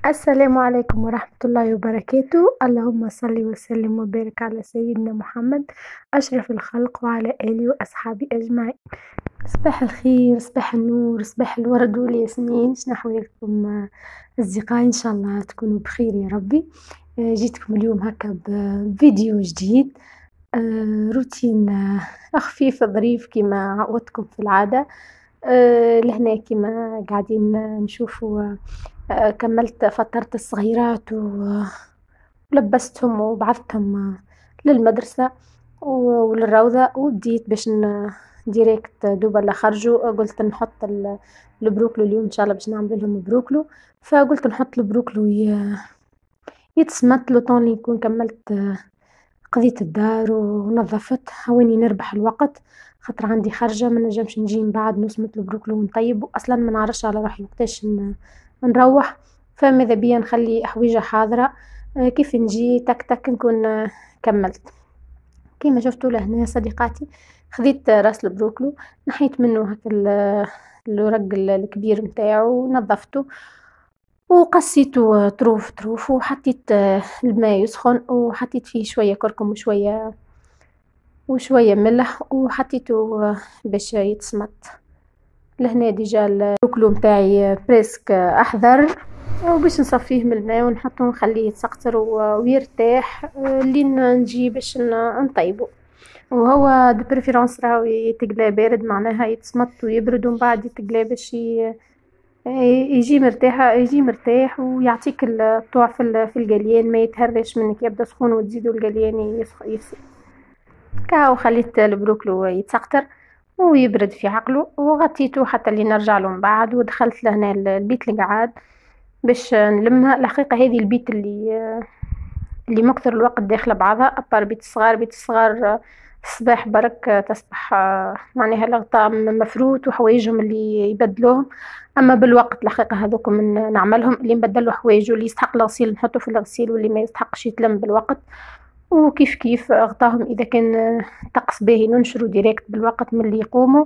السلام عليكم ورحمة الله وبركاته. اللهم صل وسلم وبارك على سيدنا محمد أشرف الخلق وعلى آله وأصحابه أجمعين. صباح الخير، صباح النور، صباح الورد والياسمين. شنو أحوالكم أصدقائي؟ إن شاء الله تكونوا بخير يا ربي. جيتكم اليوم هكا بفيديو جديد، روتين خفيف ظريف كما عودتكم في العادة. لهنا كما قاعدين نشوفوا، كملت فطرت الصغيرات ولبستهم وبعثتهم للمدرسة وللروضة، وبديت باش ديريكت دوبا اللي خرجوا قلت نحط البروكلو اليوم ان شاء الله باش نعمل لهم بروكلو. فقلت نحط البروكلو يتسمت لو طون اللي يكون كملت قضيت الدار ونظفت، هوني نربح الوقت خاطر عندي خرجة ما نجمش نجي من بعد نسمت البروكلو ونطيب، واصلا ما نعرفش على روحي وقتاش نروح. فماذا بيا نخلي حويجة حاضرة، كيف نجي تك تك نكون كملت. كيما شفتوا لهنا صديقاتي خذيت راس البروكلو، نحيت منه هكا الورق الكبير متاعو ونظفته وقصيته طروف طروف، وحطيت الماء يسخن وحطيت فيه شوية كركم وشوية ملح وحطيته باش يتسمط. لهنا ديجا البروكلو متاعي بريسك احضر، وباش نصفيه من الماء ونحطه ونخليه يتسقطر ويرتاح لين نجي باش نطيبه. وهو دو بريفيرونس راهو يتقلى بارد، معناها يتسمط ويبرد ومن بعد يتقلى باش يجي مرتاح ويعطيك الطوع في القليان، ما يتهرش منك يبدا سخون وتزيدوا القليان يفسد. كاو خليت البروكلو يتسقطر ويبرد في عقله وغطيته حتى اللي نرجع له من بعد، ودخلت لهنا البيت اللي قعد باش نلمها. الحقيقة هذه البيت اللي مكثر الوقت داخله بعضها، أبار بيت الصغار الصباح برك تصبح معناها الغطاء مفروت وحوايجهم اللي يبدلوهم، اما بالوقت الحقيقه هذوك من نعملهم اللي نبدلوا حوايجه، اللي يستحق الغسيل نحطه في الغسيل واللي ما يستحقش يتلم بالوقت. وكيف كيف غطاهم اذا كان طقس باهي ننشروا ديريكت بالوقت من اللي يقوموا،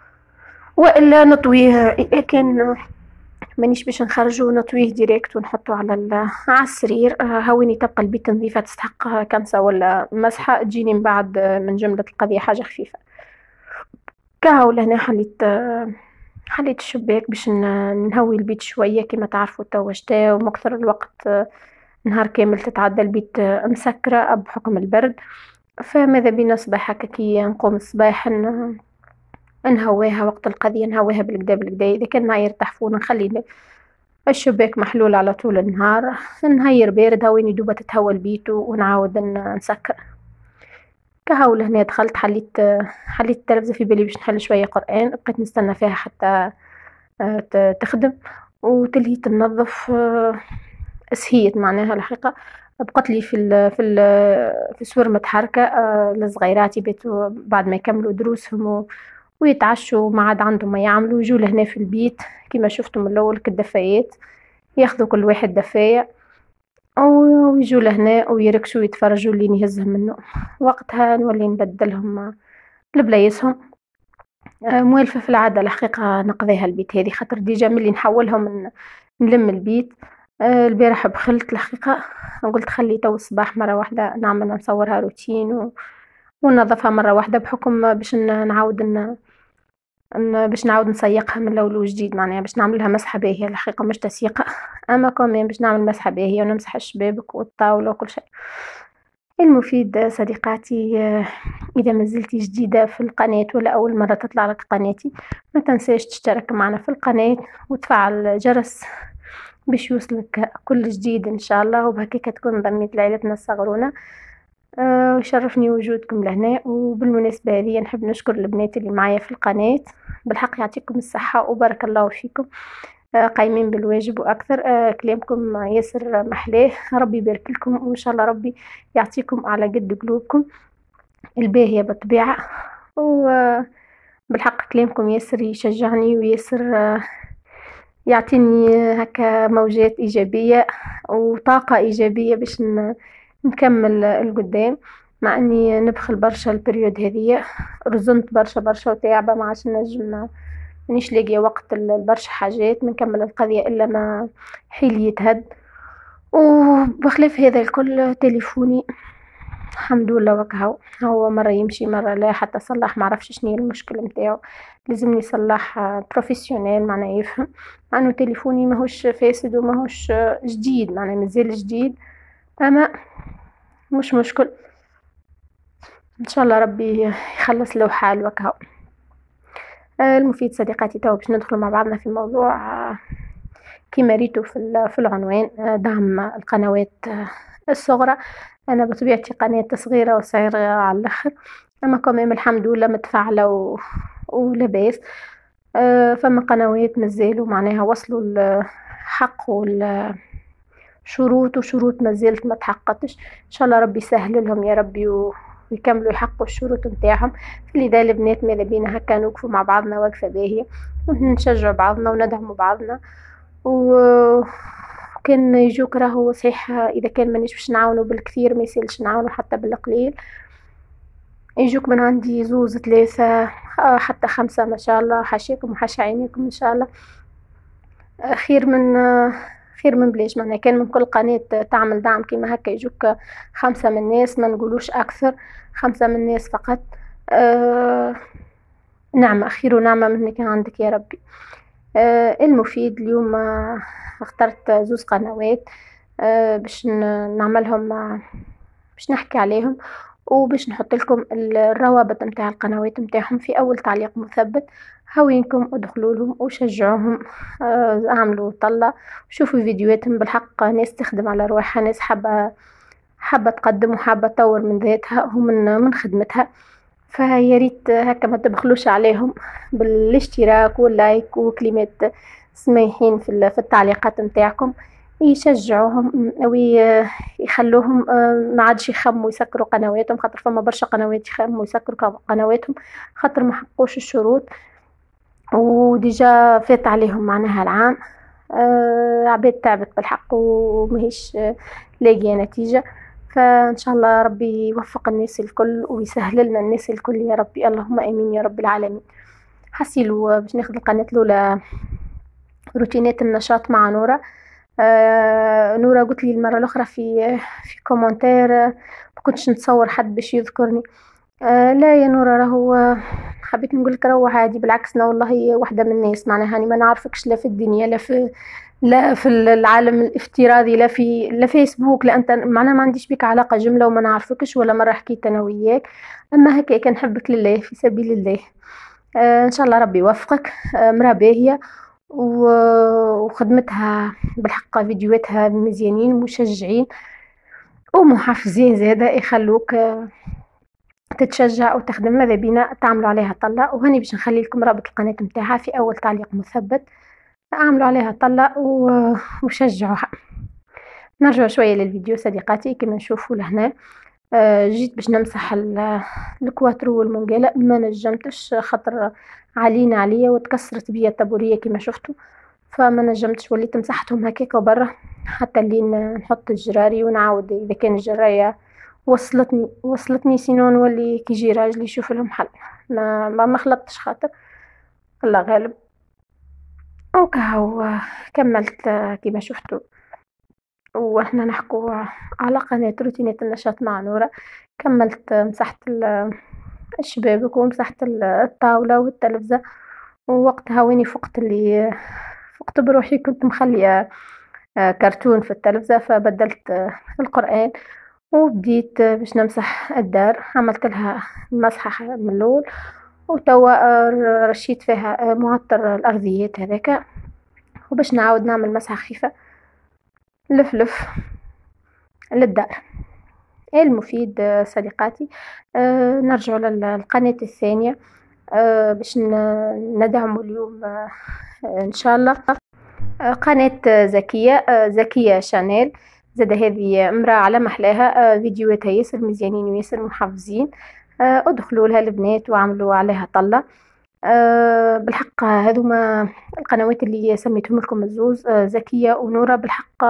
والا نطويه اذا كان مانيش باش نخرجه نطويه ديريكت ونحطه على السرير. هاويني تبقى البيت نظيفة تستحق كنسة ولا مسحة تجيني من بعد من جملة القضية حاجة خفيفة. كهو لهنا حليت الشباك باش نهوي البيت شوية، كما تعرفوا توا شتا ومكثر الوقت نهار كامل تتعدى البيت مسكرة بحكم البرد. فماذا بينا صباح هكا كي نقوم الصباح نهواها وقت القضية، نهواها بالكدا إذا كان نهار تحفون نخلي الشباك محلول على طول النهار، نهير بارد هاويني دوبة تتهوى البيت ونعاود نسكر. كهو لهنا دخلت حليت التلفزة في بالي باش نحل شوية قرآن، بقيت نستنى فيها حتى تخدم وتلهيت ننظف. سهيت معناها الحقيقة بقت لي في سور متحركة لصغيراتي بيتوا بعد ما يكملوا دروسهم ويتعشوا ما عاد عندهم ما يعملوا يجوا لهنا في البيت كما شفتوا من الاول كالدفايات، ياخذوا كل واحد دفاية ويجوا لهنا ويركشوا ويتفرجوا اللي يهزهم منه. وقتها نولي نبدلهم لبلايصهم. موالفة في العادة الحقيقة نقضيها البيت هذه خاطر ديجا ملي نحولهم نلم البيت. البارح بخلت الحقيقة قلت خلي تو الصباح مرة واحدة نعمل نصورها روتين وننظفها مرة واحدة بحكم باش باش نعاود نسيقها من الاول وجديد، معناها باش نعملها مسحه باهيه الحقيقه مش تسييقه، اما كمان باش نعمل مسحه باهيه ونمسح الشبابك والطاوله وكل شيء. المفيد صديقاتي، اذا ما زلتي جديده في القناه ولا اول مره تطلع لك قناتي ما تنساش تشترك معنا في القناه وتفعل الجرس باش يوصلك كل جديد ان شاء الله، وبهكاك تكون ضميت لعيلتنا الصغرونه. وشرفني وجودكم لهنا. وبالمناسبة هذه نحب نشكر البنات اللي معايا في القناة، بالحق يعطيكم الصحة وبارك الله فيكم، قايمين بالواجب وأكثر. كلامكم ياسر محلاه، ربي يبارك لكم وإن شاء الله ربي يعطيكم على قد قلوبكم الباهية بالطبيعة. وبالحق كلامكم ياسر يشجعني وياسر يعطيني هكا موجات إيجابية وطاقة إيجابية باش نكمل القدام، مع اني نبخل برشا البريود هذية، رزنت برشا وتعبة ما عادش نجم مانيش لاقيه وقت لبرشا حاجات، ما نكمل القضية الا ما حيلي يتهد. وبخلاف هذا الكل تليفوني الحمد لله وكهو، هو مرة يمشي مرة لا، حتى صلح معرفش شنيا المشكلة نتاعو، لازمني يصلح بروفيسيونيل معناه يفهم، مع انو تليفوني ماهوش فاسد وماهوش جديد، معناه مازال جديد، اما مش مشكل، ان شاء الله ربي يخلص له حال وكهو. المفيد صديقاتي توا باش ندخلوا مع بعضنا في موضوع كيما ريتو في العنوان، دعم القنوات الصغرى. انا بطبيعتي قناة صغيرة وصغيرة على الاخر، اما كمان الحمد لله متفاعلة ولاباس. فما قنوات مازالوا معناها وصلوا الحق والشروط، وشروط مازالت ما تحققتش، ان شاء الله ربي يسهل لهم يا ربي ويكملوا يحققوا الشروط نتاعهم. فلذا البنات ماذا بينا هكا نوقفوا مع بعضنا وقفة باهية، ونشجعوا بعضنا وندعموا بعضنا. وكان يجوك راهو صحيح اذا كان مانيش باش نعاونوا بالكثير ما يسالش نعاونوا حتى بالقليل، يجوك من عندي 2 3 حتى 5 ما شاء الله، حاشاكم وحاشا عينيكم ان شاء الله. خير من بلاش، معناها كان من كل قناة تعمل دعم كيما هكا يجوك 5 من الناس، ما نقولوش اكثر، 5 من الناس فقط. نعمة، خير ونعمة منك عندك يا ربي. المفيد اليوم اخترت 2 قنوات باش نعملهم، باش نحكي عليهم، وباش نحط لكم الروابط نتاع القنوات نتاعهم في اول تعليق مثبت، هاوينكم ادخلوا لهم وشجعوهم. اعملوا طلة وشوفوا فيديوهاتهم، بالحق ناس تخدم على رواحها، ناس حابة تقدم وحابة تطور من ذاتها ومن خدمتها، فيا ريت هكا ما تبخلوش عليهم بالاشتراك واللايك وكلمات سميحين في التعليقات نتاعكم، يشجعوهم ويخلوهم ما عادش يخموا يسكروا قنواتهم، خاطر فما برشا قنوات يخموا يسكروا قنواتهم خاطر ما حقوش الشروط وديجا فات عليهم معناها العام. عباد تعبت بالحق وماهيش لاقيه نتيجه، فان شاء الله ربي يوفق الناس الكل ويسهل لنا الناس الكل يا ربي، اللهم امين يا رب العالمين. حسيلو باش ناخذ القناه الاولى روتينات النشاط مع نورة. نورة قلت لي المره الاخرى في كومنتير ما كنتش نتصور حد باش يذكرني. لا يا نورة، راهو حبيت نقول لك راهو عادي، بالعكس انا والله واحده من الناس، معناها هاني ما نعرفكش لا في الدنيا لا في العالم الافتراضي، لا فيسبوك، لا انت معناها ما عنديش بك علاقه جمله وما نعرفكش ولا مره حكيت انا وياك، اما هكا كنحبك لله في سبيل الله. ان شاء الله ربي يوفقك. مرا باهيه وخدمتها بالحق، فيديوهاتها مزيانين مشجعين ومحفزين زاده، يخلوك تتشجع وتخدم. ماذا بينا تعملوا عليها طلة، وهني باش نخلي لكم رابط القناة نتاعها في اول تعليق مثبت، اعملوا عليها طلة وشجعوها. نرجع شوية للفيديو صديقاتي. كما نشوفوا لهنا جيت باش نمسح الكواترو والمنقلة، ما نجمتش خاطر عليا وتكسرت بيا الطابورية كما شفتوا، فما نجمتش، وليت مسحتهم هكاك وبرا حتى اللي نحط الجراري ونعاود اذا كان الجراية وصلتني سينو نولي كي يجي راجلي يشوف لهم حل. ما خلطتش خاطر الله غالب. وكهو كملت كما شفتوا واحنا نحكوا على قناة روتينات النشاط مع نورة. كملت مسحت الشبابك ومسحت الطاولة والتلفزة، ووقتها ويني فقت بروحي كنت مخلية كرتون في التلفزة، فبدلت القرآن وبديت باش نمسح الدار. عملت لها مسحة من الأول وتوا رشيت فيها معطر الأرضيات هذاك، وباش نعاود نعمل مسحة خفيفة لف للدار. المفيد صديقاتي نرجع للقناة الثانية باش ندعموا اليوم ان شاء الله قناة زكية شانيل. زاد هذه امرأة على محلاها، فيديوهاتها ياسر مزيانين وياسر محافظين، ادخلوا لها البنات وعملوا عليها طلة. بالحق هذوما القنوات اللي سميتهم لكم الزوز، زكية ونورة، بالحق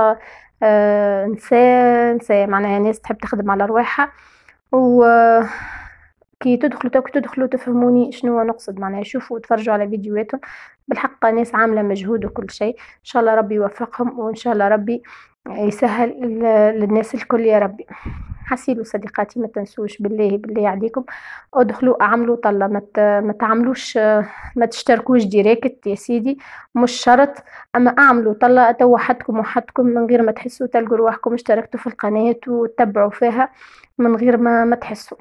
نساء معناها ناس تحب تخدم على رواحها وكان كي تدخلوا تفهموني شنو نقصد معناها. شوفوا وتفرجوا على فيديوهاتهم، بالحق ناس عاملة مجهود وكل شيء. إن شاء الله ربي يوفقهم، وإن شاء الله ربي يسهل للناس الكل يا ربي. حسيلوا صديقاتي ما تنسوش بالله عليكم ادخلوا اعملوا طلة، ما تعملوش، ما تشتركوش ديريكت يا سيدي، مش شرط. اما اعملوا طلة تو وحدكم من غير ما تحسوا، تلقوا رواحكم اشتركتوا في القناة وتتبعوا فيها من غير ما تحسوا.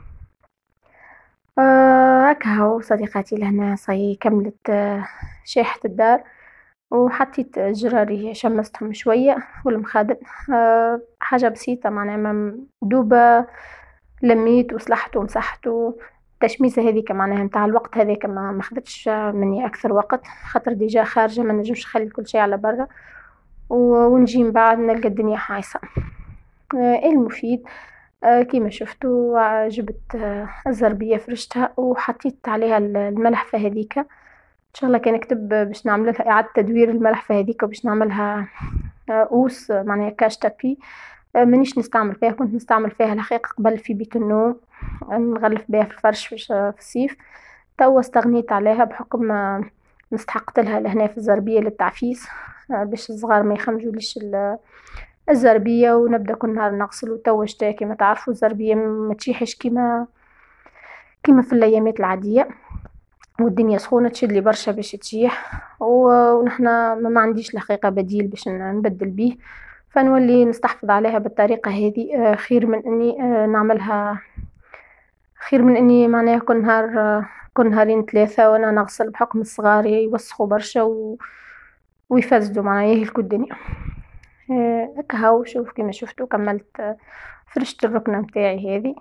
هكا هو صديقاتي لهنا صاي كملت شيحة الدار، وحطيت جراري شمستهم شوية والمخادم. حاجة بسيطة معناها دوبة، لميت وصلحت ومسحت. التشميسة هذيك معناها نتاع الوقت هذاك ما خدتش مني أكثر وقت، خاطر ديجا خارجة ما نجمش نخلي كل شيء على برا ونجي من بعد نلقى الدنيا حايصة. المفيد كيما شفتوا جبت الزربية فرشتها وحطيت عليها الملحفة هذيك. ان شاء الله كان نكتب باش نعمل لها اعاده تدوير الملحفه هذيك وباش نعملها اوس معناها كاش تابي. مانيش نستعمل فيها، كنت نستعمل فيها الحقيقه قبل في بيت النوم نغلف بها في الفرش في الصيف. توا استغنيت عليها بحكم نستحقت لها لهنا في الزربيه للتعفيس، باش الصغار ما يخمجوليش الزربيه ونبدا كل نهار نغسل. وتوا شتا كيما تعرفوا الزربيه ما تشيحش كيما في الايامات العاديه، والدنيا سخونه تشدلي برشا باش تشيح. ونحنا ما عنديش الحقيقه بديل باش نبدل بيه، فنولي نستحفظ عليها بالطريقه هذه. خير من اني نعملها، خير من اني معناها كل نهارين ثلاثه وانا نغسل، بحكم الصغار يوسخوا برشا ويفسدوا معناها يهلكوا الدنيا. هكا هاو شوف كيما شفتوا كملت فرشت الركنه متاعي هذه،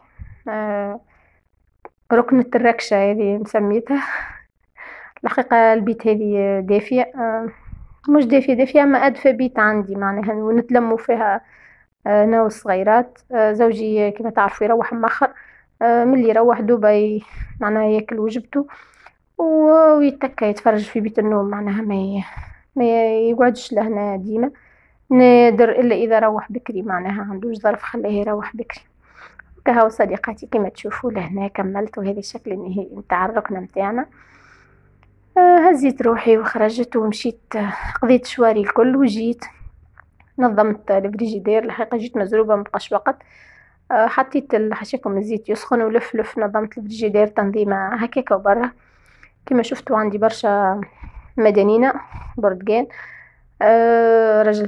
ركنة الركشة هذه مسميتها. الحقيقة البيت هذه دافية، مش دافية اما ادفى بيت عندي معناها، ونتلموا فيها انا والصغيرات. زوجي كما تعرفوا يروح مأخر، ملي يروح دوبا معناها ياكل وجبته ويتكى يتفرج في بيت النوم، معناها ما يقعدش لهنا ديما، نادر الا اذا روح بكري معناها عندوش ظرف خليه يروح بكري. كهو صديقاتي كما تشوفوا لهنا كملت، وهذا الشكل النهائي نتاع الركنه نتاعنا. هزيت روحي وخرجت ومشيت، قضيت شواري الكل وجيت نظمت الفريجيدير. الحقيقه جيت مزروبه مبقاش وقت، حطيت حشاكم الزيت يسخن ولف نظمت الفريجيدير تنظيمه هكاكا. وبرا كما شفتوا عندي برشا مدنينه بردقان، رجل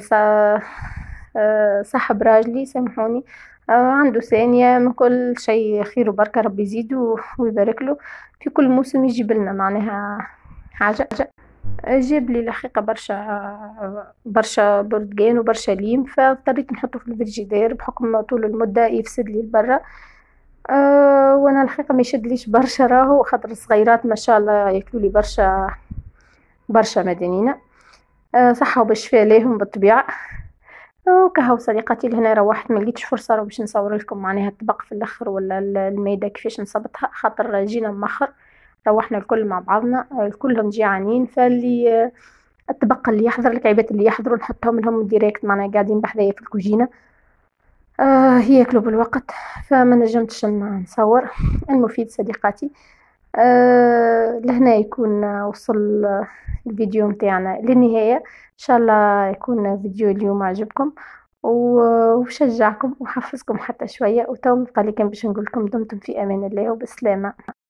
صاحب راجلي سامحوني، عنده ثانية من كل شيء خير وبركة، ربي يزيده ويبارك له. في كل موسم يجيب لنا معناها حاجة. جاب لي الحقيقة برشا بردقان وبرشا ليم، فاضطريت نحطه في الفريجيدير بحكم طول المدة يفسد لي البرة. وانا الحقيقة ما يشدليش برشا راهو، خاطر الصغيرات ما شاء الله ياكلوا لي برشا مدنينة، صحة وبشفاء ليهم بالطبيعة. وكهو صديقاتي لهنا روحت، ما لقيتش فرصه باش نصور لكم معناها الطبق في الاخر ولا الميده كيفاش نصبتها، خاطر جينا مأخر روحنا الكل مع بعضنا كلهم جيعانين. فاللي الطبق اللي يحضر الكعيبات اللي يحضروا نحطهم لهم ديريكت معناها قاعدين بحذايا في الكوجينه، هي ياكلوا بالوقت، فما نجمتش نصور. المفيد صديقاتي لهنا يكون وصل الفيديو متاعنا للنهاية. ان شاء الله يكون فيديو اليوم عجبكم وشجعكم وحفزكم حتى شوية. وتو بقى لي كان باش نقول لكم دمتم في امان الله وبسلامة.